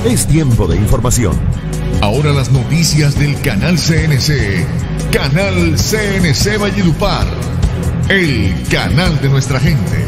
Es tiempo de información. Ahora las noticias del canal CNC. Canal CNC Valledupar. El canal de nuestra gente.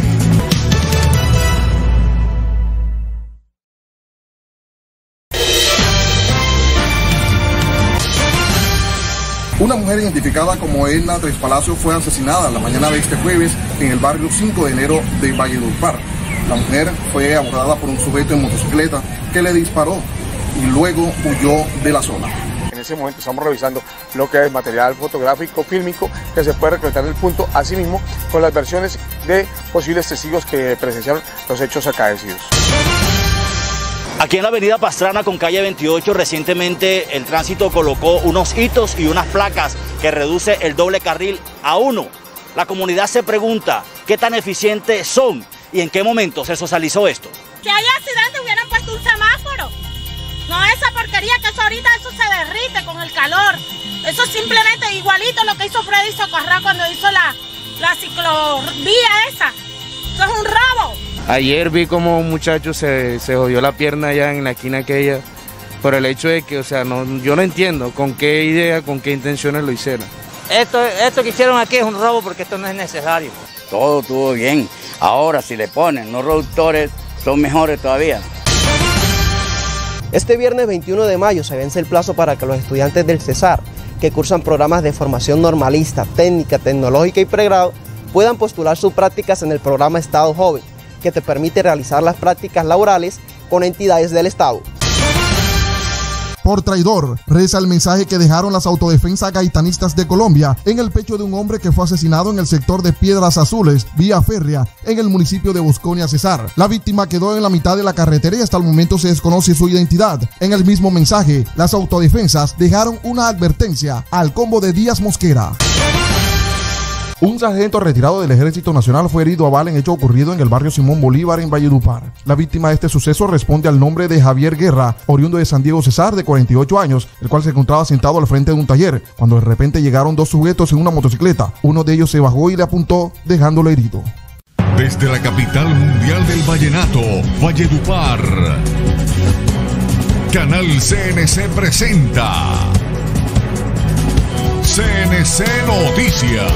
Una mujer identificada como Edna Tres Palacios fue asesinada la mañana de este jueves en el barrio 5 de enero de Valledupar. La mujer fue abordada por un sujeto en motocicleta que le disparó y luego huyó de la zona. En ese momento estamos revisando lo que es material fotográfico, fílmico, que se puede recolectar en el punto, asimismo con las versiones de posibles testigos que presenciaron los hechos acaecidos. Aquí en la avenida Pastrana con calle 28 recientemente el tránsito colocó unos hitos y unas placas que reduce el doble carril a 1. La comunidad se pregunta qué tan eficientes son y en qué momento se socializó esto. Que haya accidente hubieran puesto un semáforo. No esa porquería que eso ahorita eso se derrite con el calor. Eso es simplemente igualito lo que hizo Freddy Socorrá cuando hizo la ciclovía esa. Eso es un robo. Ayer vi como un muchacho se jodió la pierna allá en la esquina aquella por el hecho de que, o sea, yo no entiendo con qué idea, con qué intenciones lo hicieron. Esto que hicieron aquí es un robo porque esto no es necesario. Todo estuvo bien. Ahora si le ponen los reductores son mejores todavía. Este viernes 21 de mayo se vence el plazo para que los estudiantes del Cesar, que cursan programas de formación normalista, técnica, tecnológica y pregrado, puedan postular sus prácticas en el programa Estado Joven, que te permite realizar las prácticas laborales con entidades del Estado. Por traidor, reza el mensaje que dejaron las autodefensas gaitanistas de Colombia en el pecho de un hombre que fue asesinado en el sector de Piedras Azules, vía férrea, en el municipio de Bosconia, Cesar. La víctima quedó en la mitad de la carretera y hasta el momento se desconoce su identidad. En el mismo mensaje, las autodefensas dejaron una advertencia al combo de Díaz Mosquera. Un sargento retirado del Ejército Nacional fue herido a bala en hecho ocurrido en el barrio Simón Bolívar en Valledupar. La víctima de este suceso responde al nombre de Javier Guerra, oriundo de San Diego, Cesar, de 48 años, el cual se encontraba sentado al frente de un taller, cuando de repente llegaron dos sujetos en una motocicleta. Uno de ellos se bajó y le apuntó, dejándolo herido. Desde la capital mundial del vallenato, Valledupar, Canal CNC presenta CNC Noticias.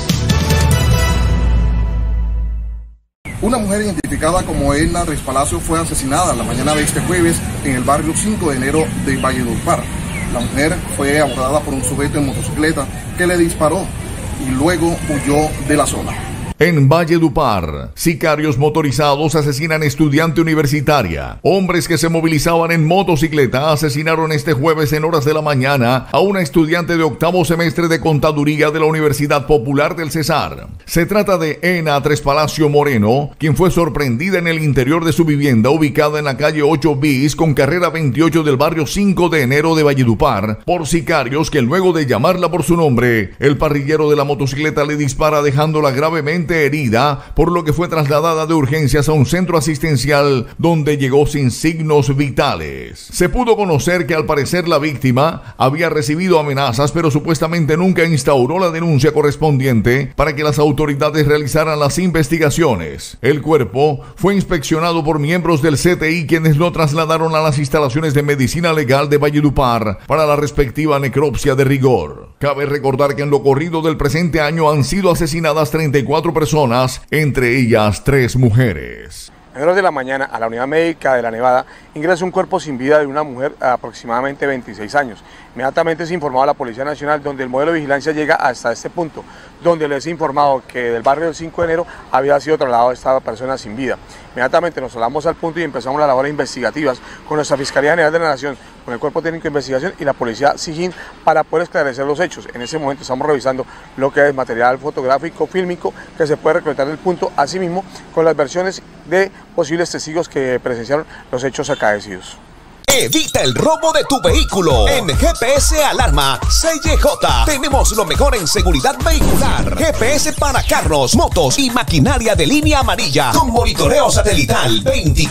Una mujer identificada como Edna Tres Palacios fue asesinada la mañana de este jueves en el barrio 5 de enero de Valledupar. La mujer fue abordada por un sujeto en motocicleta que le disparó y luego huyó de la zona. En Valledupar, sicarios motorizados asesinan estudiante universitaria. Hombres que se movilizaban en motocicleta asesinaron este jueves en horas de la mañana a una estudiante de octavo semestre de contaduría de la Universidad Popular del Cesar. Se trata de Edna Tres Palacios Moreno, quien fue sorprendida en el interior de su vivienda ubicada en la calle 8 bis con carrera 28 del barrio 5 de enero de Valledupar por sicarios que luego de llamarla por su nombre, el parrillero de la motocicleta le dispara dejándola gravemente herida, por lo que fue trasladada de urgencias a un centro asistencial donde llegó sin signos vitales. Se pudo conocer que al parecer la víctima había recibido amenazas, pero supuestamente nunca instauró la denuncia correspondiente para que las autoridades realizaran las investigaciones. El cuerpo fue inspeccionado por miembros del CTI, quienes lo trasladaron a las instalaciones de medicina legal de Valledupar para la respectiva necropsia de rigor. Cabe recordar que en lo corrido del presente año han sido asesinadas 34 personas, entre ellas 3 mujeres. En horas de la mañana, a la unidad médica de La Nevada ingresa un cuerpo sin vida de una mujer de aproximadamente 26 años. Inmediatamente es informado a la Policía Nacional, donde el modelo de vigilancia llega hasta este punto, donde les he informado que del barrio del 5 de enero había sido trasladado esta persona sin vida. Inmediatamente nos trasladamos al punto y empezamos las labores investigativas con nuestra Fiscalía General de la Nación, con el Cuerpo Técnico de Investigación y la Policía Sijín para poder esclarecer los hechos. En ese momento estamos revisando lo que es material fotográfico, fílmico, que se puede recolectar en el punto, asimismo con las versiones de posibles testigos que presenciaron los hechos acaecidos. Evita el robo de tu vehículo. En GPS Alarma CJ tenemos lo mejor en seguridad vehicular. GPS para carros, motos y maquinaria de línea amarilla con monitoreo satelital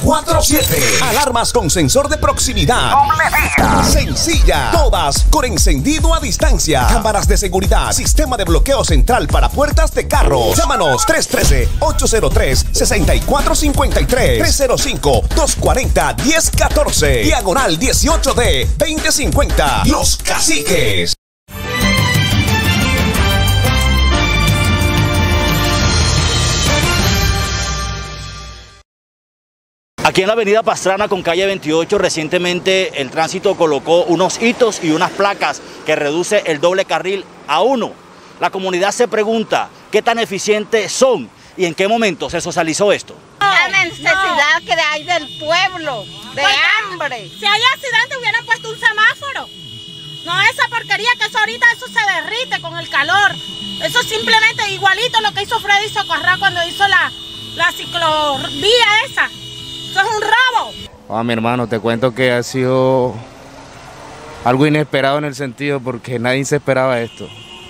24/7. Alarmas con sensor de proximidad. Sencilla. Todas con encendido a distancia. Cámaras de seguridad. Sistema de bloqueo central para puertas de carros. Llámanos 313-803-6453. 305-240-1014. diagonal 18D 2050. Los Caciques. Aquí en la avenida Pastrana con calle 28 recientemente el tránsito colocó unos hitos y unas placas que reduce el doble carril a 1. La comunidad se pregunta qué tan eficientes son y en qué momento se socializó esto. La necesidad que hay del pueblo, de hambre. Si hay accidente hubieran puesto un semáforo. No esa porquería que eso ahorita eso se derrite con el calor. Eso simplemente igualito lo que hizo Freddy Socorrá cuando hizo la ciclovía esa. Eso es un robo. Mi hermano, te cuento que ha sido algo inesperado en el sentido porque nadie se esperaba esto.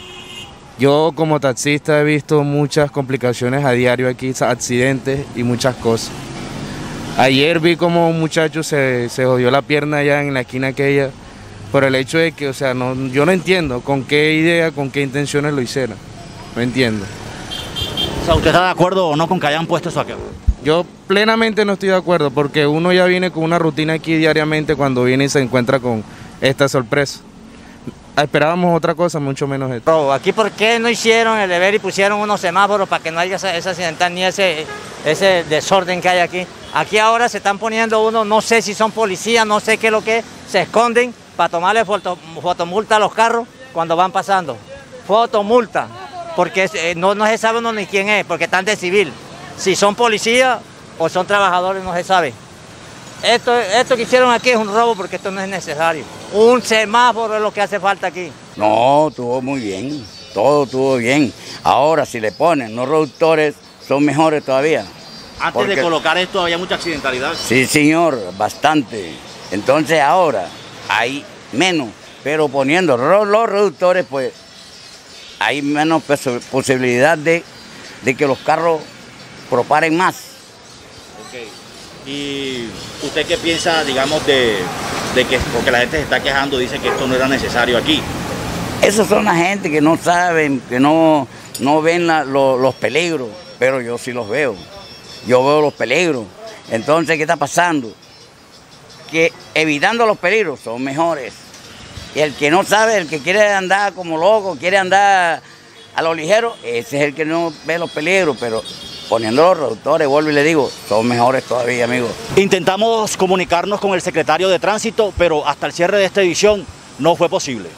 Yo como taxista he visto muchas complicaciones a diario aquí, accidentes y muchas cosas. Ayer vi como un muchacho se jodió la pierna allá en la esquina aquella por el hecho de que, o sea, yo no entiendo con qué idea, con qué intenciones lo hicieron. No entiendo. O sea, ¿usted está de acuerdo o no con que hayan puesto eso aquí? Yo plenamente no estoy de acuerdo porque uno ya viene con una rutina aquí diariamente cuando viene y se encuentra con esta sorpresa. Esperábamos otra cosa, mucho menos esto. Aquí, ¿por qué no hicieron el deber y pusieron unos semáforos para que no haya ese accidental ni ese desorden que hay aquí? Aquí ahora se están poniendo uno, no sé si son policías, no sé qué es lo que es, se esconden para tomarle fotomulta a los carros cuando van pasando. Fotomulta, porque no se sabe uno ni quién es, porque están de civil. Si son policías o son trabajadores no se sabe. Esto que hicieron aquí es un robo porque esto no es necesario. Un semáforo es lo que hace falta aquí. No, estuvo muy bien, todo estuvo bien. Ahora si le ponen los reductores son mejores todavía. Antes de colocar esto había mucha accidentalidad. Sí señor, bastante. Entonces ahora hay menos, pero poniendo los reductores pues hay menos posibilidad de que los carros proparen más. Okay. ¿Y usted qué piensa, digamos, de que, porque la gente se está quejando, dice que esto no era necesario aquí? Esos son la gente que no saben, que no ven los peligros, pero yo sí los veo. Yo veo los peligros. Entonces, ¿qué está pasando? Que evitando los peligros son mejores. Y el que no sabe, el que quiere andar como loco, quiere andar a lo ligero, ese es el que no ve los peligros, pero poniendo los reductores, vuelvo y le digo, son mejores todavía, amigos. Intentamos comunicarnos con el secretario de Tránsito, pero hasta el cierre de esta edición no fue posible.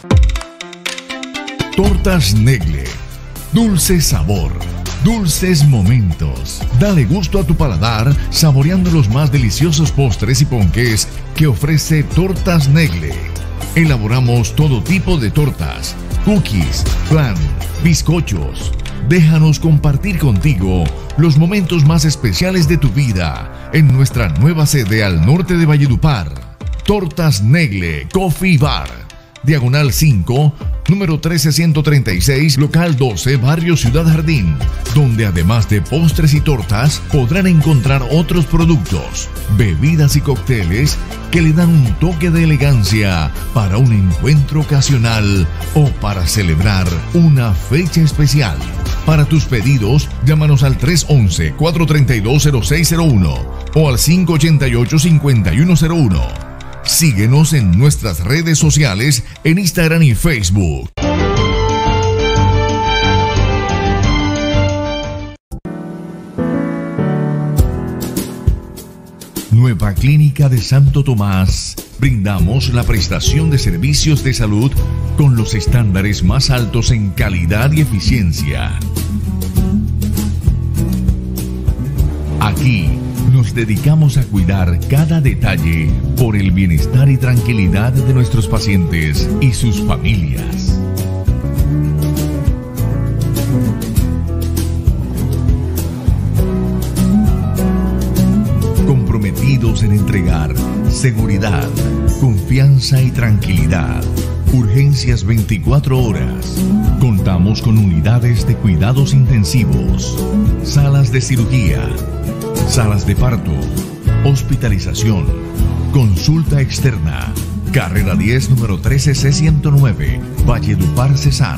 Tortas Negle. Dulce sabor. Dulces momentos. Dale gusto a tu paladar saboreando los más deliciosos postres y ponqués que ofrece Tortas Negle. Elaboramos todo tipo de tortas, cookies, flan, bizcochos. Déjanos compartir contigo los momentos más especiales de tu vida en nuestra nueva sede al norte de Valledupar. Tortas Negle Coffee Bar, diagonal 5, número 13136, local 12, barrio Ciudad Jardín, donde además de postres y tortas podrán encontrar otros productos, bebidas y cócteles que le dan un toque de elegancia para un encuentro ocasional o para celebrar una fecha especial. Para tus pedidos, llámanos al 311-432-0601 o al 588-5101. Síguenos en nuestras redes sociales en Instagram y Facebook. Nueva Clínica de Santo Tomás. Brindamos la prestación de servicios de salud con los estándares más altos en calidad y eficiencia. Aquí nos dedicamos a cuidar cada detalle por el bienestar y tranquilidad de nuestros pacientes y sus familias. Comprometidos en entregar seguridad, confianza y tranquilidad. Urgencias 24 horas. Contamos con unidades de cuidados intensivos, salas de cirugía, salas de parto, hospitalización, consulta externa. Carrera 10, número 13C109, Valledupar, Cesar.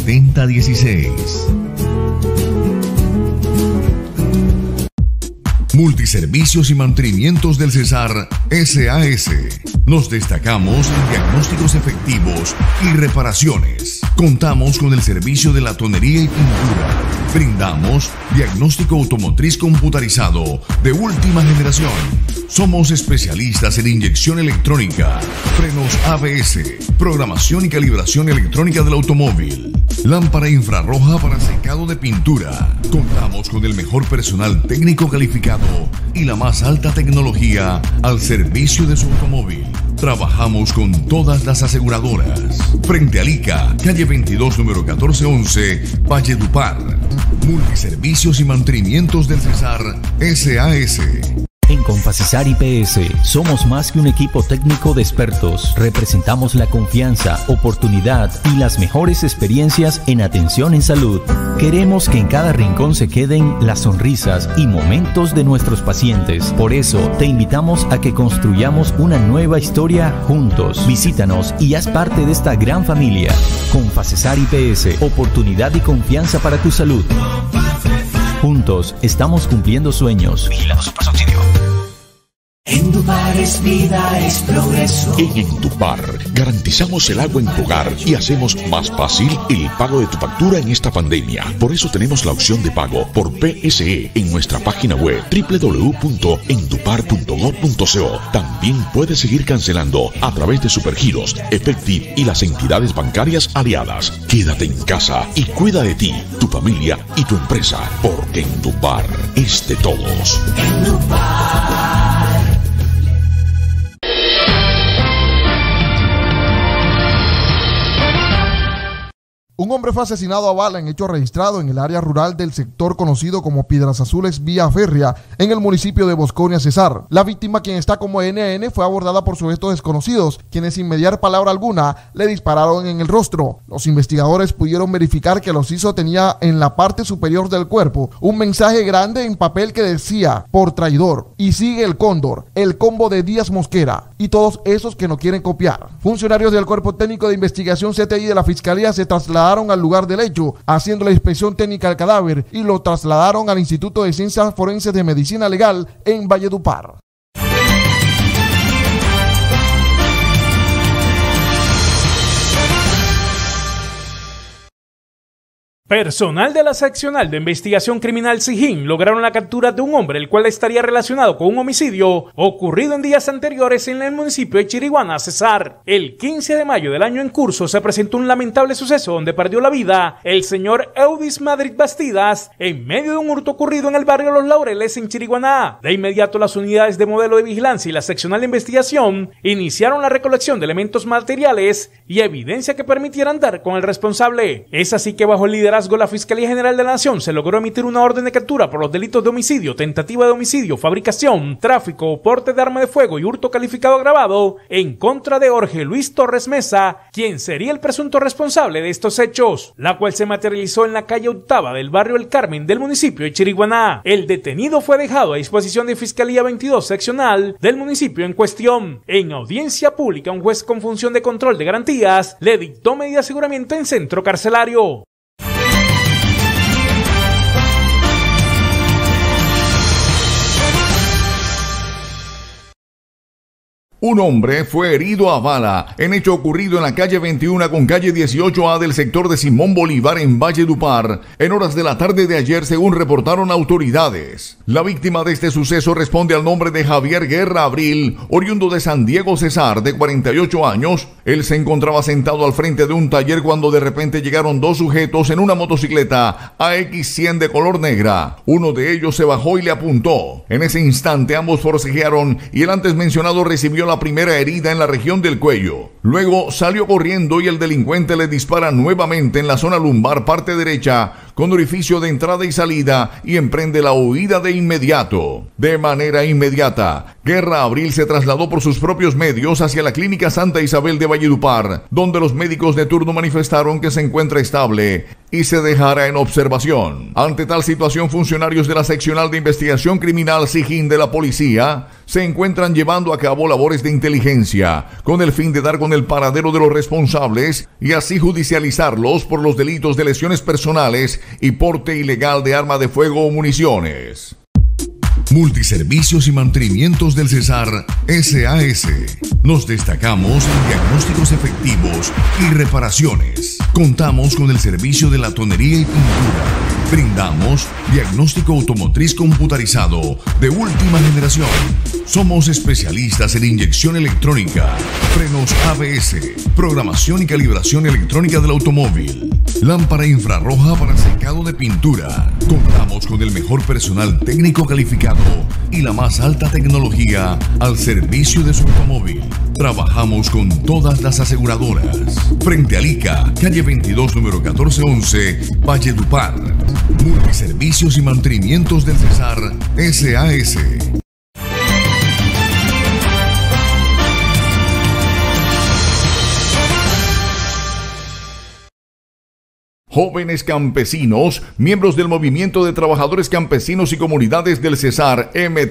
316-808-7016. Multiservicios y mantenimientos del Cesar SAS. Nos destacamos en diagnósticos efectivos y reparaciones. Contamos con el servicio de latonería y pintura. Brindamos diagnóstico automotriz computarizado de última generación. Somos especialistas en inyección electrónica, frenos ABS, programación y calibración electrónica del automóvil, lámpara infrarroja para secado de pintura. Contamos con el mejor personal técnico calificado y la más alta tecnología al servicio de su automóvil. Trabajamos con todas las aseguradoras. Frente a ICA, calle 22, número 1411, Valledupar. Multiservicios y mantenimientos del Cesar SAS. En Confacesar IPS somos más que un equipo técnico de expertos. Representamos la confianza, oportunidad y las mejores experiencias en atención en salud. Queremos que en cada rincón se queden las sonrisas y momentos de nuestros pacientes. Por eso te invitamos a que construyamos una nueva historia juntos. Visítanos y haz parte de esta gran familia. Confacesar IPS, oportunidad y confianza para tu salud. Juntos estamos cumpliendo sueños. Vigilado Supersubsidio. Endupar es vida, es progreso. En Endupar garantizamos el agua en tu hogar y hacemos más fácil el pago de tu factura en esta pandemia. Por eso tenemos la opción de pago por PSE en nuestra página web www.endupar.gov.co. También puedes seguir cancelando a través de Supergiros, Efectiv y las entidades bancarias aliadas. Quédate en casa y cuida de ti, tu familia y tu empresa, porque Endupar es de todos. Endupar. Un hombre fue asesinado a bala en hecho registrado en el área rural del sector conocido como Piedras Azules Vía Férrea, en el municipio de Bosconia, Cesar. La víctima, quien está como NN, fue abordada por sujetos desconocidos, quienes sin mediar palabra alguna le dispararon en el rostro. Los investigadores pudieron verificar que el occiso tenía en la parte superior del cuerpo un mensaje grande en papel que decía: por traidor, y sigue el cóndor, el combo de Díaz Mosquera y todos esos que no quieren copiar. Funcionarios del Cuerpo Técnico de Investigación CTI de la Fiscalía se trasladaron al lugar del hecho, haciendo la inspección técnica al cadáver, y lo trasladaron al Instituto de Ciencias Forenses de Medicina Legal en Valledupar. Personal de la Seccional de Investigación Criminal SIJIN lograron la captura de un hombre el cual estaría relacionado con un homicidio ocurrido en días anteriores en el municipio de Chiriguaná, Cesar. El 15 de mayo del año en curso se presentó un lamentable suceso donde perdió la vida el señor Eudis Madrid Bastidas en medio de un hurto ocurrido en el barrio Los Laureles en Chiriguaná. De inmediato las unidades de modelo de vigilancia y la Seccional de Investigación iniciaron la recolección de elementos materiales y evidencia que permitieran dar con el responsable. Es así que bajo el liderazgo de la Fiscalía General de la Nación se logró emitir una orden de captura por los delitos de homicidio, tentativa de homicidio, fabricación, tráfico, porte de arma de fuego y hurto calificado agravado en contra de Jorge Luis Torres Mesa, quien sería el presunto responsable de estos hechos, la cual se materializó en la calle Octava del barrio El Carmen del municipio de Chiriguaná. El detenido fue dejado a disposición de Fiscalía 22 seccional del municipio en cuestión. En audiencia pública, un juez con función de control de garantías le dictó medida de aseguramiento en centro carcelario. Un hombre fue herido a bala en hecho ocurrido en la calle 21 con calle 18A del sector de Simón Bolívar en Valledupar en horas de la tarde de ayer, según reportaron autoridades. La víctima de este suceso responde al nombre de Javier Guerra Abril, oriundo de San Diego, Cesar, de 48 años. Él se encontraba sentado al frente de un taller cuando de repente llegaron dos sujetos en una motocicleta AX100 de color negra. Uno de ellos se bajó y le apuntó. En ese instante ambos forcejearon y el antes mencionado recibió la primera herida en la región del cuello. Luego salió corriendo y el delincuente le dispara nuevamente en la zona lumbar parte derecha con orificio de entrada y salida y emprende la huida de inmediato. De manera inmediata, Guerra Abril se trasladó por sus propios medios hacia la Clínica Santa Isabel de Valledupar, donde los médicos de turno manifestaron que se encuentra estable y se dejará en observación. Ante tal situación, funcionarios de la Seccional de Investigación Criminal SIJIN de la Policía se encuentran llevando a cabo labores de inteligencia con el fin de dar con el paradero de los responsables y así judicializarlos por los delitos de lesiones personales y porte ilegal de arma de fuego o municiones. Multiservicios y mantenimientos del Cesar SAS. Nos destacamos en diagnósticos efectivos y reparaciones. Contamos con el servicio de latonería y pintura. Brindamos diagnóstico automotriz computarizado de última generación. Somos especialistas en inyección electrónica, frenos ABS, programación y calibración electrónica del automóvil, lámpara infrarroja para secado de pintura. Contamos con el mejor personal técnico calificado y la más alta tecnología al servicio de su automóvil. Trabajamos con todas las aseguradoras. Frente a ICA, calle 22, número 1411, Valledupar. Multiservicios y mantenimientos del Cesar SAS. Jóvenes campesinos, miembros del Movimiento de Trabajadores Campesinos y Comunidades del Cesar,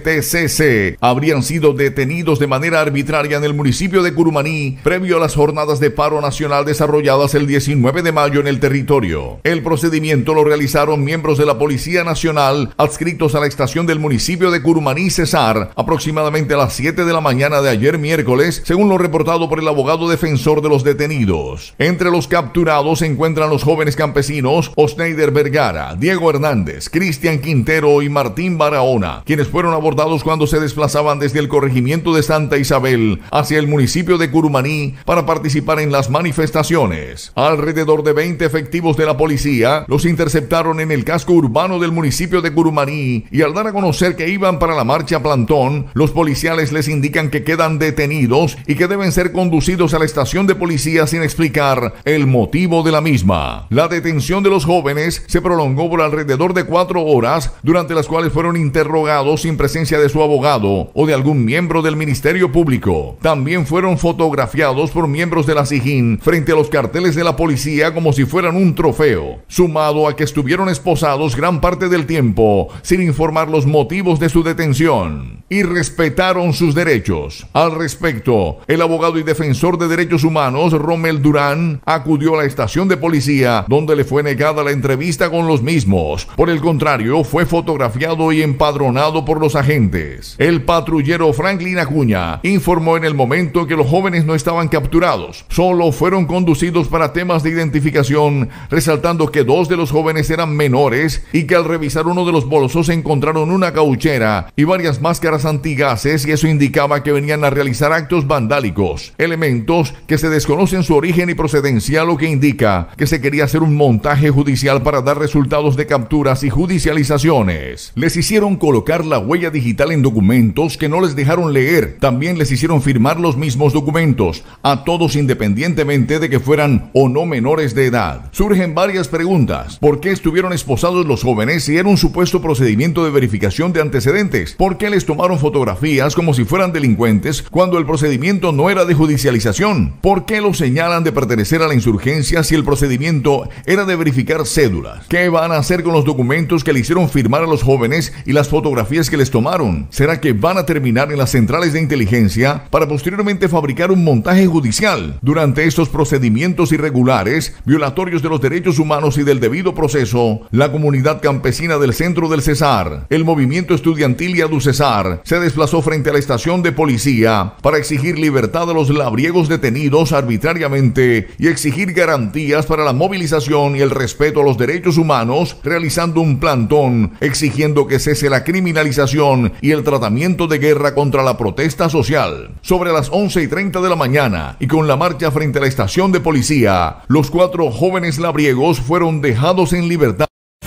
MTCC, habrían sido detenidos de manera arbitraria en el municipio de Curumaní, previo a las jornadas de paro nacional desarrolladas el 19 de mayo en el territorio. El procedimiento lo realizaron miembros de la Policía Nacional adscritos a la estación del municipio de Curumaní, Cesar, aproximadamente a las 7 de la mañana de ayer miércoles, según lo reportado por el abogado defensor de los detenidos. Entre los capturados se encuentran los jóvenes campesinos Osneider Vergara, Diego Hernández, Cristian Quintero y Martín Barahona, quienes fueron abordados cuando se desplazaban desde el corregimiento de Santa Isabel hacia el municipio de Curumaní para participar en las manifestaciones. Alrededor de 20 efectivos de la policía los interceptaron en el casco urbano del municipio de Curumaní y al dar a conocer que iban para la marcha plantón, los policiales les indican que quedan detenidos y que deben ser conducidos a la estación de policía sin explicar el motivo de la misma. La detención de los jóvenes se prolongó por alrededor de 4 horas, durante las cuales fueron interrogados sin presencia de su abogado o de algún miembro del Ministerio Público. También fueron fotografiados por miembros de la SIJIN frente a los carteles de la policía como si fueran un trofeo, sumado a que estuvieron esposados gran parte del tiempo sin informar los motivos de su detención y respetaron sus derechos. Al respecto, el abogado y defensor de derechos humanos Rommel Durán acudió a la estación de policía donde le fue negada la entrevista con los mismos. Por el contrario, fue fotografiado y empadronado por los agentes. El patrullero Franklin Acuña informó en el momento que los jóvenes no estaban capturados, solo fueron conducidos para temas de identificación, resaltando que 2 de los jóvenes eran menores y que al revisar uno de los bolsos encontraron una cauchera y varias máscaras antigases, y eso indicaba que venían a realizar actos vandálicos, elementos que se desconocen su origen y procedencia, lo que indica que se quería hacer un montaje judicial para dar resultados de capturas y judicializaciones. Les hicieron colocar la huella digital en documentos que no les dejaron leer. También les hicieron firmar los mismos documentos, a todos independientemente de que fueran o no menores de edad. Surgen varias preguntas. ¿Por qué estuvieron esposados los jóvenes si era un supuesto procedimiento de verificación de antecedentes? ¿Por qué les tomaron fotografías como si fueran delincuentes cuando el procedimiento no era de judicialización? ¿Por qué los señalan de pertenecer a la insurgencia si el procedimiento era de verificar cédulas? ¿Qué van a hacer con los documentos que le hicieron firmar a los jóvenes y las fotografías que les tomaron? ¿Será que van a terminar en las centrales de inteligencia para posteriormente fabricar un montaje judicial? Durante estos procedimientos irregulares, violatorios de los derechos humanos y del debido proceso, la comunidad campesina del centro del Cesar, el movimiento estudiantil y ADUCESAR, se desplazó frente a la estación de policía para exigir libertad a los labriegos detenidos arbitrariamente y exigir garantías para la movilización y el respeto a los derechos humanos, realizando un plantón exigiendo que cese la criminalización y el tratamiento de guerra contra la protesta social. Sobre las 11:30 de la mañana y con la marcha frente a la estación de policía, los 4 jóvenes labriegos fueron dejados en libertad.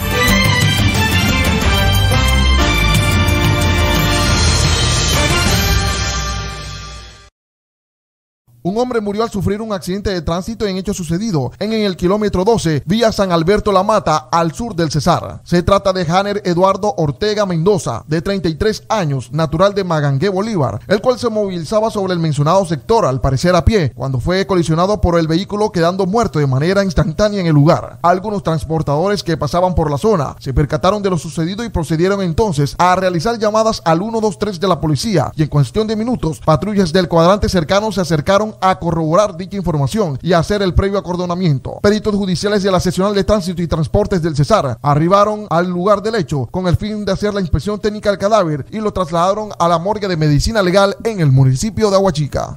Un hombre murió al sufrir un accidente de tránsito en hecho sucedido en el kilómetro 12, vía San Alberto La Mata, al sur del Cesar. Se trata de Janer Eduardo Ortega Mendoza, de 33 años, natural de Magangué, Bolívar, el cual se movilizaba sobre el mencionado sector, al parecer a pie, cuando fue colisionado por el vehículo, quedando muerto de manera instantánea en el lugar. Algunos transportadores que pasaban por la zona se percataron de lo sucedido y procedieron entonces a realizar llamadas al 123 de la policía, y en cuestión de minutos, patrullas del cuadrante cercano se acercaron pasaron a corroborar dicha información y a hacer el previo acordonamiento. Peritos judiciales de la Seccional de Tránsito y Transportes del Cesar arribaron al lugar del hecho con el fin de hacer la inspección técnica del cadáver y lo trasladaron a la morgue de medicina legal en el municipio de Aguachica.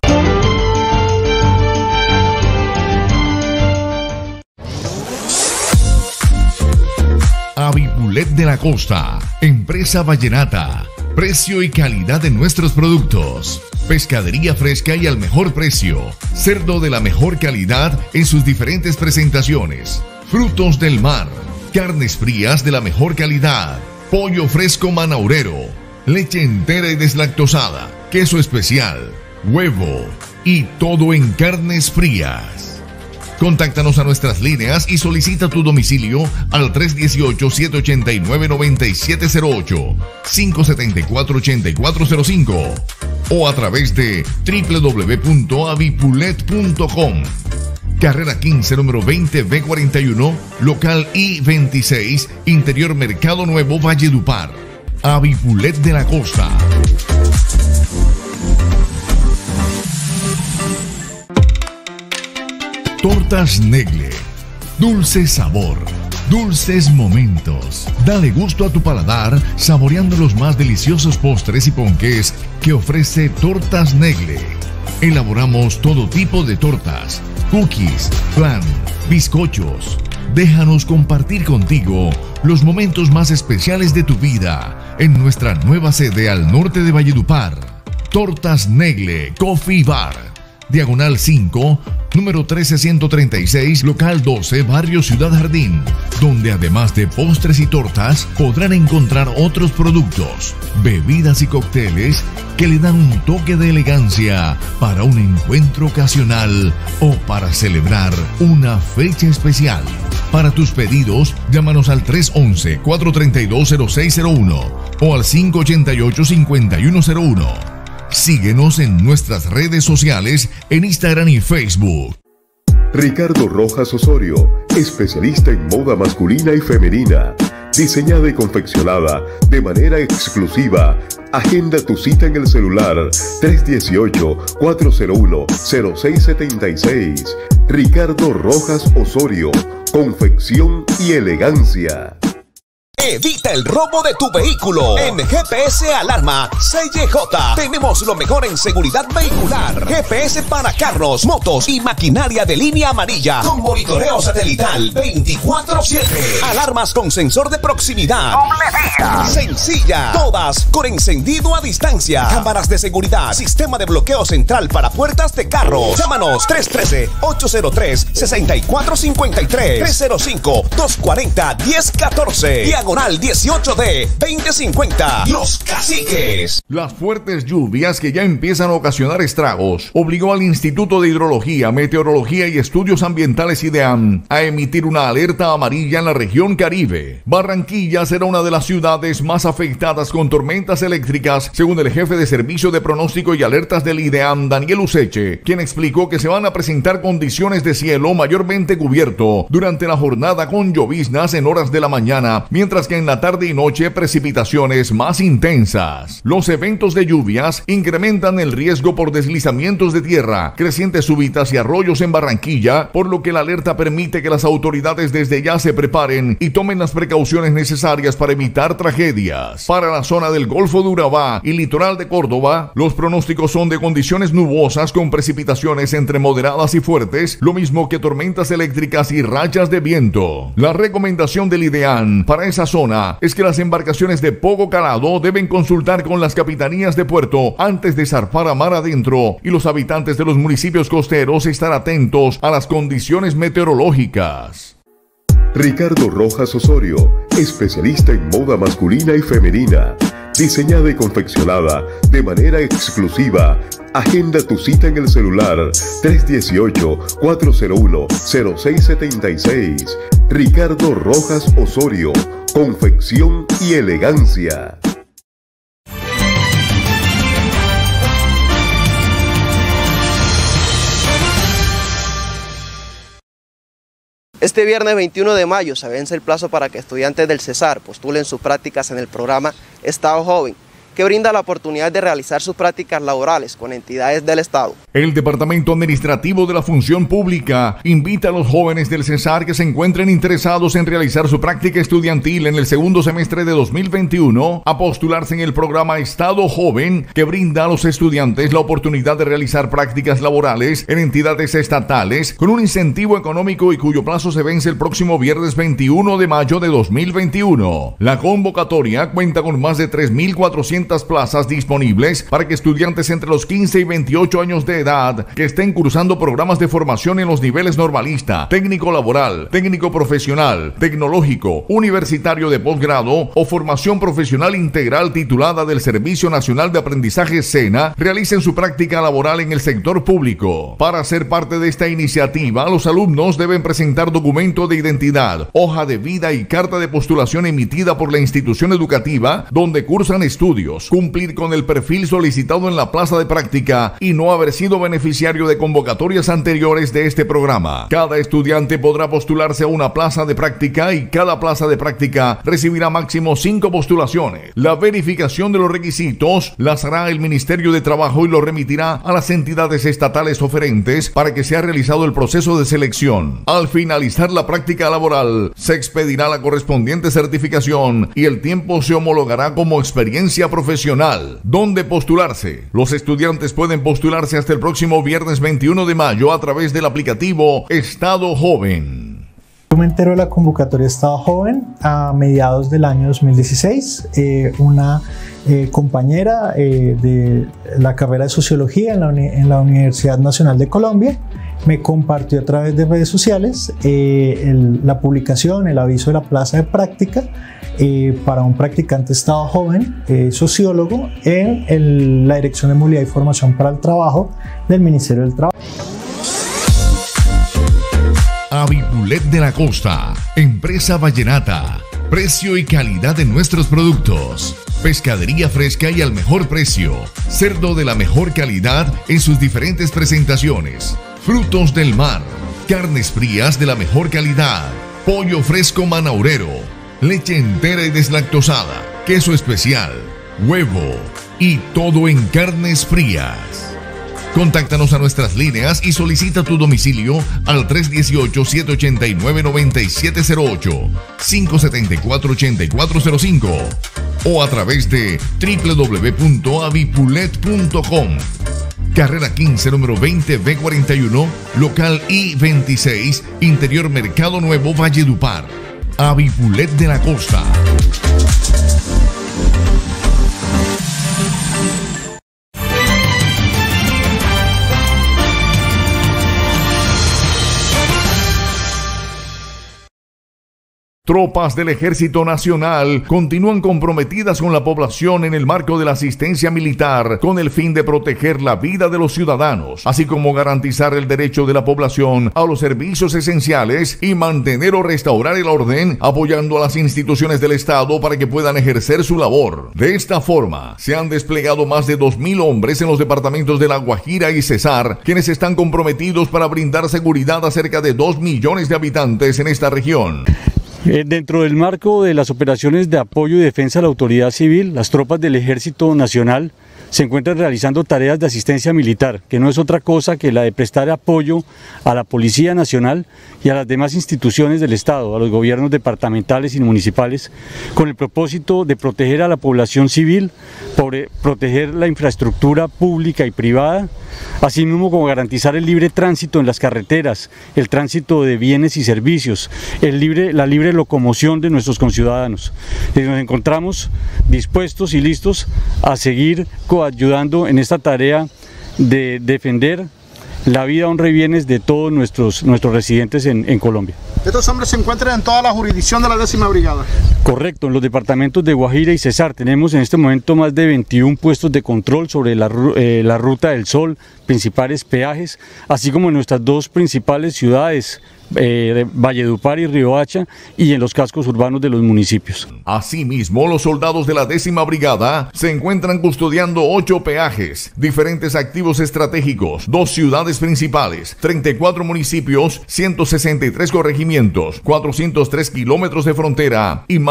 Avipulet de la Costa, empresa vallenata, precio y calidad de nuestros productos, pescadería fresca y al mejor precio, cerdo de la mejor calidad en sus diferentes presentaciones, frutos del mar, carnes frías de la mejor calidad, pollo fresco manaurero, leche entera y deslactosada, queso especial, huevo y todo en carnes frías. Contáctanos a nuestras líneas y solicita tu domicilio al 318-789-9708, 574-8405 o a través de www.avipulet.com. Carrera 15, número 20B41, local I-26, Interior Mercado Nuevo, Valledupar. Avipulet de la Costa. Tortas Negle. Dulce sabor. Dulces momentos. Dale gusto a tu paladar saboreando los más deliciosos postres y ponqués que ofrece Tortas Negle. Elaboramos todo tipo de tortas, cookies, flan, bizcochos. Déjanos compartir contigo los momentos más especiales de tu vida en nuestra nueva sede al norte de Valledupar. Tortas Negle Coffee Bar, Diagonal 5, número 13136, local 12, barrio Ciudad Jardín, donde además de postres y tortas podrán encontrar otros productos, bebidas y cócteles que le dan un toque de elegancia para un encuentro ocasional o para celebrar una fecha especial. Para tus pedidos, llámanos al 311-432-0601 o al 588-5101. Síguenos en nuestras redes sociales en Instagram y Facebook. Ricardo Rojas Osorio, especialista en moda masculina y femenina, diseñada y confeccionada de manera exclusiva. Agenda tu cita en el celular 318-401-0676. Ricardo Rojas Osorio, confección y elegancia. Evita el robo de tu vehículo. En GPS Alarma CJ tenemos lo mejor en seguridad vehicular. GPS para carros, motos y maquinaria de línea amarilla con monitoreo satelital 24/7. Alarmas con sensor de proximidad. Sencilla. Todas con encendido a distancia. Cámaras de seguridad. Sistema de bloqueo central para puertas de carros. Llámanos 313-803-6453. 305-240-1014. Diagonal 18D 2050. Los Caciques. Las fuertes lluvias que ya empiezan a ocasionar estragos obligó al Instituto de Hidrología, Meteorología y Estudios Ambientales IDEAM a emitir una alerta amarilla en la región Caribe. Barranquilla será una de las ciudades más afectadas con tormentas eléctricas, según el jefe de Servicio de Pronóstico y Alertas del IDEAM, Daniel Useche, quien explicó que se van a presentar condiciones de cielo mayormente cubierto durante la jornada con lloviznas en horas de la mañana, mientras que en la tarde y noche precipitaciones más intensas. Los eventos de lluvias incrementan el riesgo por deslizamientos de tierra, crecientes súbitas y arroyos en Barranquilla, por lo que la alerta permite que las autoridades desde ya se preparen y tomen las precauciones necesarias para evitar tragedias. Para la zona del Golfo de Urabá y litoral de Córdoba, los pronósticos son de condiciones nubosas con precipitaciones entre moderadas y fuertes, lo mismo que tormentas eléctricas y rachas de viento. La recomendación del IDEAM para esa zona es que las embarcaciones de poco calado deben consultar con las capitanías de puerto antes de zarpar a mar adentro, y los habitantes de los municipios costeros estar atentos a las condiciones meteorológicas. Ricardo Rojas Osorio, especialista en moda masculina y femenina, diseñada y confeccionada de manera exclusiva. Agenda tu cita en el celular 318-401-0676. Ricardo Rojas Osorio, confección y elegancia. Este viernes 21 de mayo se vence el plazo para que estudiantes del Cesar postulen sus prácticas en el programa Estado Joven, que brinda la oportunidad de realizar sus prácticas laborales con entidades del Estado. El Departamento Administrativo de la Función Pública invita a los jóvenes del Cesar que se encuentren interesados en realizar su práctica estudiantil en el segundo semestre de 2021 a postularse en el programa Estado Joven, que brinda a los estudiantes la oportunidad de realizar prácticas laborales en entidades estatales con un incentivo económico y cuyo plazo se vence el próximo viernes 21 de mayo de 2021. La convocatoria cuenta con más de 3.400 plazas disponibles para que estudiantes entre los 15 y 28 años de edad que estén cursando programas de formación en los niveles normalista, técnico laboral, técnico profesional, tecnológico, universitario de posgrado o formación profesional integral titulada del Servicio Nacional de Aprendizaje SENA realicen su práctica laboral en el sector público. Para ser parte de esta iniciativa, los alumnos deben presentar documento de identidad, hoja de vida y carta de postulación emitida por la institución educativa donde cursan estudios, cumplir con el perfil solicitado en la plaza de práctica y no haber sido beneficiario de convocatorias anteriores de este programa. Cada estudiante podrá postularse a una plaza de práctica y cada plaza de práctica recibirá máximo 5 postulaciones. La verificación de los requisitos las hará el Ministerio de Trabajo y lo remitirá a las entidades estatales oferentes para que sea realizado el proceso de selección. Al finalizar la práctica laboral, se expedirá la correspondiente certificación y el tiempo se homologará como experiencia profesional. ¿Dónde postularse? Los estudiantes pueden postularse hasta el próximo viernes 21 de mayo a través del aplicativo Estado Joven. Yo me entero de la convocatoria Estado Joven a mediados del año 2016. Una compañera de la carrera de Sociología en la Universidad Nacional de Colombia me compartió a través de redes sociales la publicación, el aviso de la plaza de práctica para un practicante Estado Joven, sociólogo, en la Dirección de Movilidad y Formación para el Trabajo del Ministerio del Trabajo. Avipulet de la Costa, empresa vallenata, precio y calidad de nuestros productos, pescadería fresca y al mejor precio, cerdo de la mejor calidad en sus diferentes presentaciones, frutos del mar, carnes frías de la mejor calidad, pollo fresco manaurero, leche entera y deslactosada, queso especial, huevo y todo en carnes frías. Contáctanos a nuestras líneas y solicita tu domicilio al 318-789-9708, 574-8405 o a través de www.avipulet.com. Carrera 15, número 20B41, local I-26, Interior Mercado Nuevo, Valledupar. Avipulet de la Costa. Tropas del Ejército Nacional continúan comprometidas con la población en el marco de la asistencia militar con el fin de proteger la vida de los ciudadanos, así como garantizar el derecho de la población a los servicios esenciales y mantener o restaurar el orden, apoyando a las instituciones del Estado para que puedan ejercer su labor. De esta forma, se han desplegado más de 2.000 hombres en los departamentos de La Guajira y Cesar, quienes están comprometidos para brindar seguridad a cerca de 2 millones de habitantes en esta región. Dentro del marco de las operaciones de apoyo y defensa a la autoridad civil, las tropas del Ejército Nacional se encuentran realizando tareas de asistencia militar, que no es otra cosa que la de prestar apoyo a la Policía Nacional y a las demás instituciones del Estado, a los gobiernos departamentales y municipales, con el propósito de proteger a la población civil, proteger la infraestructura pública y privada, así mismo como garantizar el libre tránsito en las carreteras, el tránsito de bienes y servicios, la libre locomoción de nuestros conciudadanos. Nos encontramos dispuestos y listos a seguir ayudando en esta tarea de defender la vida, honra y bienes de todos nuestros residentes en Colombia. ¿Estos hombres se encuentran en toda la jurisdicción de la 10ª Brigada? Correcto, en los departamentos de Guajira y Cesar tenemos en este momento más de 21 puestos de control sobre la Ruta del Sol, principales peajes, así como en nuestras dos principales ciudades, Valledupar y Riohacha, y en los cascos urbanos de los municipios. Asimismo, los soldados de la 10ª Brigada se encuentran custodiando 8 peajes, diferentes activos estratégicos, 2 ciudades principales, 34 municipios, 163 corregimientos, 403 kilómetros de frontera y más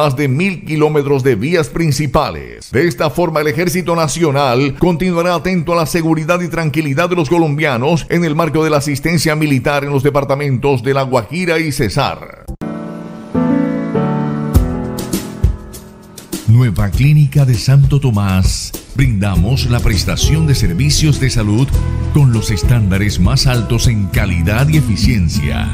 más de 1.000 kilómetros de vías principales. De esta forma, el Ejército Nacional continuará atento a la seguridad y tranquilidad de los colombianos en el marco de la asistencia militar en los departamentos de La Guajira y Cesar. Nueva Clínica de Santo Tomás. Brindamos la prestación de servicios de salud con los estándares más altos en calidad y eficiencia.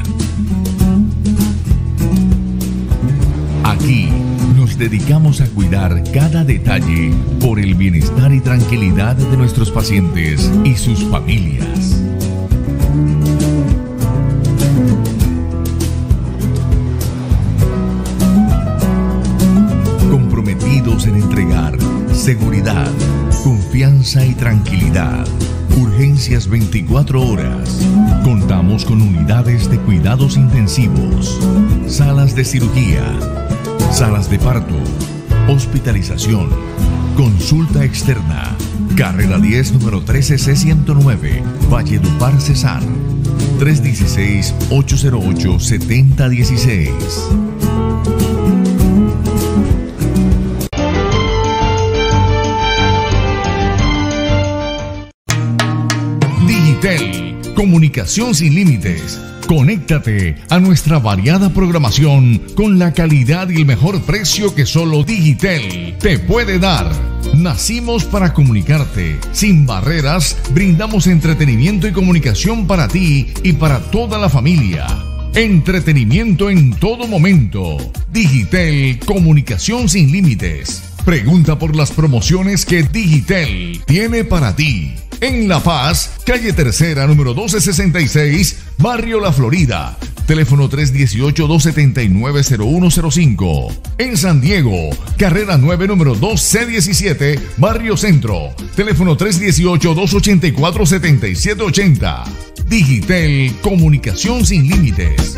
Aquí nos dedicamos a cuidar cada detalle por el bienestar y tranquilidad de nuestros pacientes y sus familias. Comprometidos en entregar seguridad, confianza y tranquilidad. Urgencias 24 horas. Contamos con unidades de cuidados intensivos, salas de cirugía, salas de parto, hospitalización, consulta externa. Carrera 10, número 13C109, Valledupar, Cesar. 316-808-7016. Digitel, comunicación sin límites. Conéctate a nuestra variada programación con la calidad y el mejor precio que solo Digitel te puede dar. Nacimos para comunicarte. Sin barreras, brindamos entretenimiento y comunicación para ti y para toda la familia. Entretenimiento en todo momento. Digitel, comunicación sin límites. Pregunta por las promociones que Digitel tiene para ti. En La Paz, calle Tercera, número 1266, Barrio La Florida. Teléfono 318-279-0105. En San Diego, carrera 9, número 2C17, Barrio Centro. Teléfono 318-284-7780. Digitel, comunicación sin límites.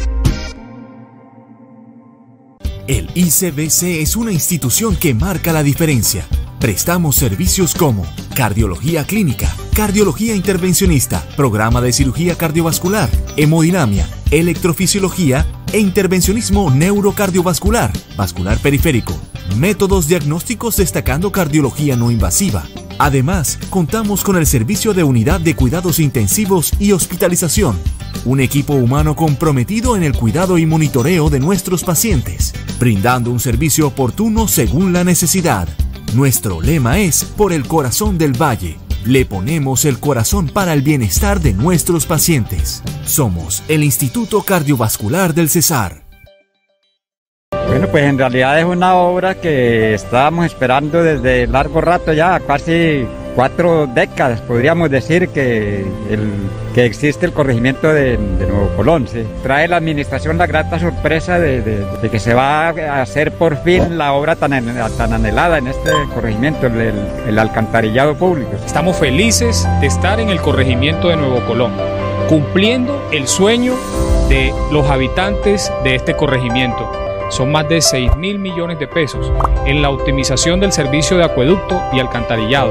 El ICBC es una institución que marca la diferencia. Prestamos servicios como cardiología clínica, cardiología intervencionista, programa de cirugía cardiovascular, hemodinamia, electrofisiología e intervencionismo neurocardiovascular, vascular periférico, métodos diagnósticos destacando cardiología no invasiva. Además, contamos con el servicio de unidad de cuidados intensivos y hospitalización, un equipo humano comprometido en el cuidado y monitoreo de nuestros pacientes, brindando un servicio oportuno según la necesidad. Nuestro lema es por el corazón del valle. Le ponemos el corazón para el bienestar de nuestros pacientes. Somos el Instituto Cardiovascular del Cesar. Bueno, pues en realidad es una obra que estábamos esperando desde largo rato ya, casi 4 décadas, podríamos decir que existe el corregimiento de Nuevo Colón. ¿Sí? Trae la administración la grata sorpresa de que se va a hacer por fin la obra tan anhelada en este corregimiento, el alcantarillado público. Estamos felices de estar en el corregimiento de Nuevo Colón, cumpliendo el sueño de los habitantes de este corregimiento. Son más de 6.000 millones de pesos en la optimización del servicio de acueducto y alcantarillado.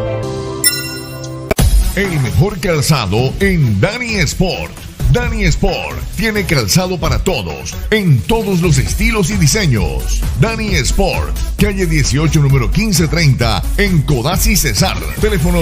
El mejor calzado en Dani Sport. Dani Sport tiene calzado para todos, en todos los estilos y diseños. Dani Sport, calle 18, número 1530, en Codazzi, Cesar. Teléfono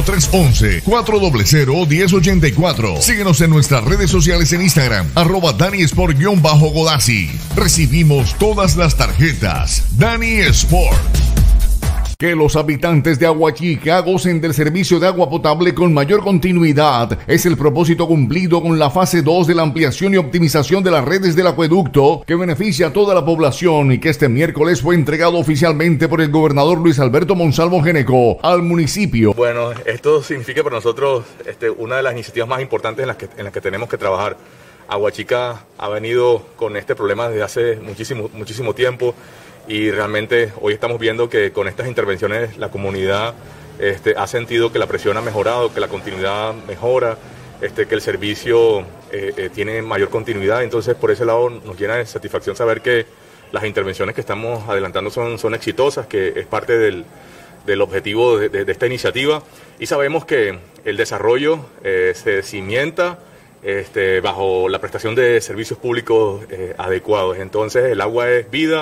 311-400-1084. Síguenos en nuestras redes sociales en Instagram, @Dani Sport_Codazzi. Recibimos todas las tarjetas. Dani Sport. Que los habitantes de Aguachica gocen del servicio de agua potable con mayor continuidad es el propósito cumplido con la fase 2 de la ampliación y optimización de las redes del acueducto que beneficia a toda la población y que este miércoles fue entregado oficialmente por el gobernador Luis Alberto Monsalvo Geneco al municipio. Bueno, esto significa para nosotros una de las iniciativas más importantes en las que tenemos que trabajar. Aguachica ha venido con este problema desde hace muchísimo tiempo. Y realmente hoy estamos viendo que con estas intervenciones la comunidad ha sentido que la presión ha mejorado, que la continuidad mejora, que el servicio tiene mayor continuidad. Entonces por ese lado nos llena de satisfacción saber que las intervenciones que estamos adelantando son exitosas, que es parte del objetivo de esta iniciativa. Y sabemos que el desarrollo se cimienta bajo la prestación de servicios públicos adecuados. Entonces el agua es vida.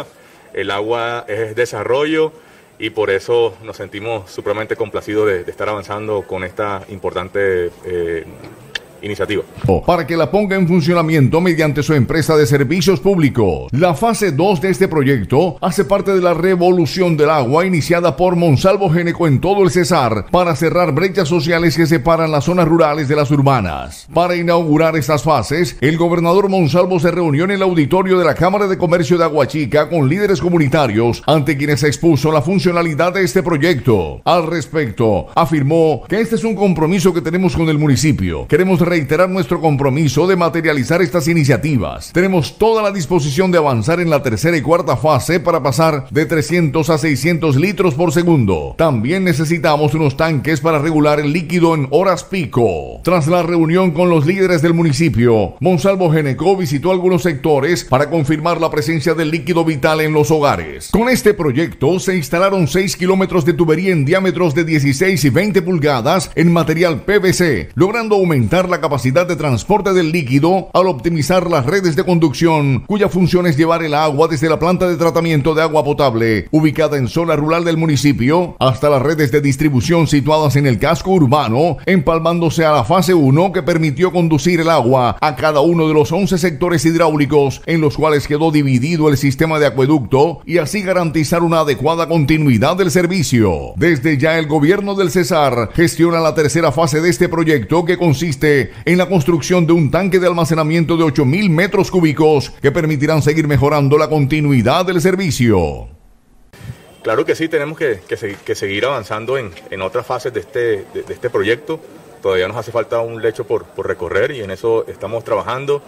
el agua es desarrollo y por eso nos sentimos supremamente complacidos de estar avanzando con esta importante iniciativa. Para que la ponga en funcionamiento mediante su empresa de servicios públicos. La fase 2 de este proyecto hace parte de la revolución del agua iniciada por Monsalvo Géneco en todo el Cesar para cerrar brechas sociales que separan las zonas rurales de las urbanas. Para inaugurar estas fases, el gobernador Monsalvo se reunió en el auditorio de la Cámara de Comercio de Aguachica con líderes comunitarios ante quienes expuso la funcionalidad de este proyecto. Al respecto, afirmó que este es un compromiso que tenemos con el municipio. Queremos reiterar nuestro compromiso de materializar estas iniciativas. Tenemos toda la disposición de avanzar en la tercera y cuarta fase para pasar de 300 a 600 litros por segundo. También necesitamos unos tanques para regular el líquido en horas pico. Tras la reunión con los líderes del municipio, Monsalvo Géneco visitó algunos sectores para confirmar la presencia del líquido vital en los hogares. Con este proyecto se instalaron 6 kilómetros de tubería en diámetros de 16 y 20 pulgadas en material PVC, logrando aumentar la capacidad de transporte del líquido al optimizar las redes de conducción, cuya función es llevar el agua desde la planta de tratamiento de agua potable, ubicada en zona rural del municipio, hasta las redes de distribución situadas en el casco urbano, empalmándose a la fase 1 que permitió conducir el agua a cada uno de los 11 sectores hidráulicos en los cuales quedó dividido el sistema de acueducto y así garantizar una adecuada continuidad del servicio. Desde ya el gobierno del Cesar gestiona la tercera fase de este proyecto, que consiste en la construcción de un tanque de almacenamiento de 8.000 metros cúbicos que permitirán seguir mejorando la continuidad del servicio. Claro que sí, tenemos que seguir avanzando en otras fases de este proyecto. Todavía nos hace falta un lecho por recorrer y en eso estamos trabajando.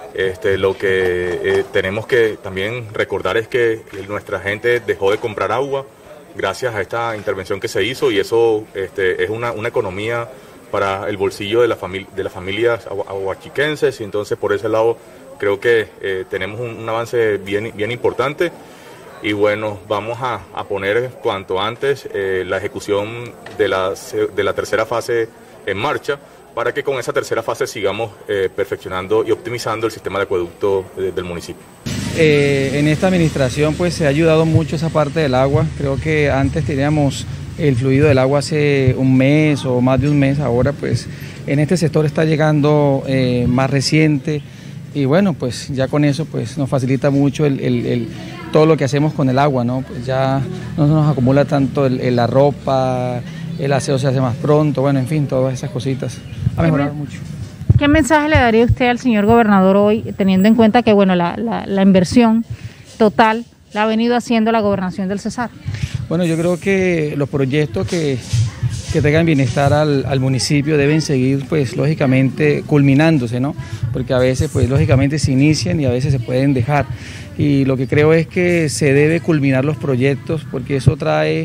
Lo que tenemos que también recordar es que nuestra gente dejó de comprar agua gracias a esta intervención que se hizo y eso es una economía para el bolsillo de las familias aguachiquenses y entonces por ese lado creo que tenemos un avance bien importante y bueno, vamos a poner cuanto antes la ejecución de la tercera fase en marcha para que con esa tercera fase sigamos perfeccionando y optimizando el sistema de acueducto del municipio. En esta administración pues se ha ayudado mucho esa parte del agua, creo que antes teníamos el fluido del agua hace un mes o más de un mes, ahora pues en este sector está llegando más reciente y bueno, pues ya con eso pues nos facilita mucho todo lo que hacemos con el agua, ¿no? Pues ya no nos acumula tanto la ropa, el aseo se hace más pronto, bueno, en fin, todas esas cositas. Ha mejorado mucho. ¿Qué mensaje le daría usted al señor gobernador hoy, teniendo en cuenta que bueno, la inversión total la ha venido haciendo la gobernación del Cesar? Bueno, yo creo que los proyectos que traigan bienestar al municipio deben seguir, pues, lógicamente, culminándose, ¿no? Porque a veces, pues, lógicamente se inician y a veces se pueden dejar. Y lo que creo es que se debe culminar los proyectos porque eso trae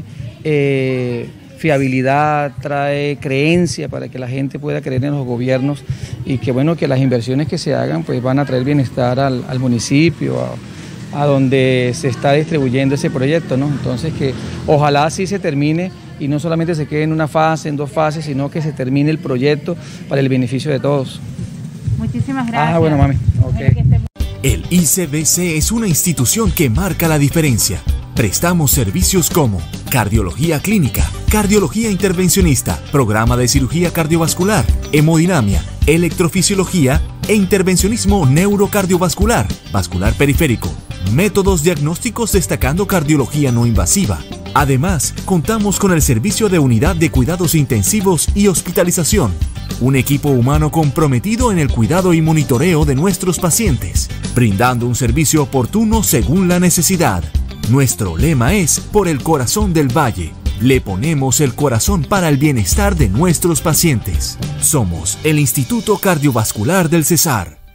fiabilidad, trae creencia para que la gente pueda creer en los gobiernos y que, bueno, que las inversiones que se hagan, pues, van a traer bienestar al municipio, a donde se está distribuyendo ese proyecto, ¿no? Entonces que ojalá así se termine y no solamente se quede en una fase, en dos fases, sino que se termine el proyecto para el beneficio de todos. Muchísimas gracias. Ah, bueno, mami. Okay. El ICBC es una institución que marca la diferencia. Prestamos servicios como cardiología clínica, cardiología intervencionista, programa de cirugía cardiovascular, hemodinamia, electrofisiología e intervencionismo neurocardiovascular, vascular periférico, métodos diagnósticos destacando cardiología no invasiva. Además, contamos con el servicio de unidad de cuidados intensivos y hospitalización, un equipo humano comprometido en el cuidado y monitoreo de nuestros pacientes, brindando un servicio oportuno según la necesidad. Nuestro lema es por el corazón del valle. Le ponemos el corazón para el bienestar de nuestros pacientes. Somos el Instituto Cardiovascular del Cesar.